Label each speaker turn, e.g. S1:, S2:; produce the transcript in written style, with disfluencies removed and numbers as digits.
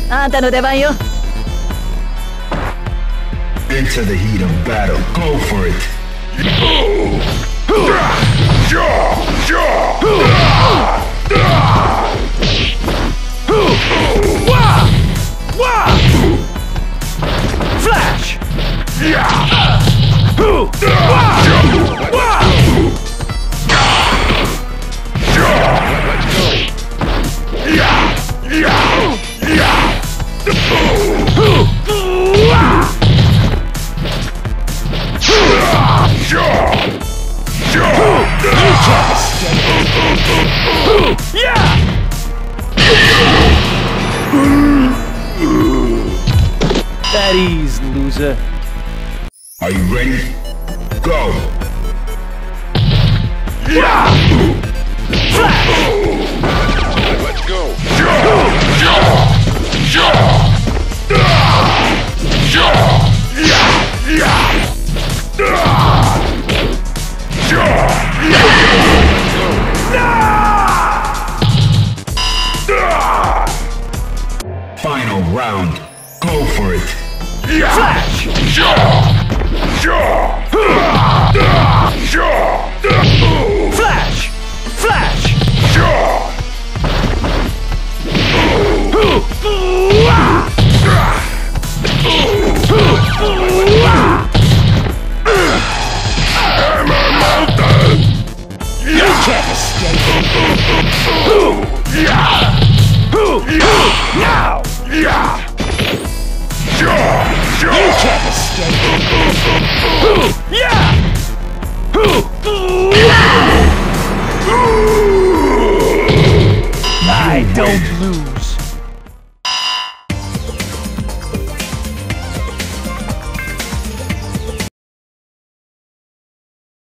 S1: あんたの出番よ。
S2: Into the heat of battle. Go for it.
S3: Flash! At ease, loser.
S2: Are you ready? Go!
S4: Let's go.
S2: Final round. Go for it.
S3: Flash! Flash! Flash!
S4: Hammer Mountain!
S3: You can't escape! Now! You can't escape! I don't lose.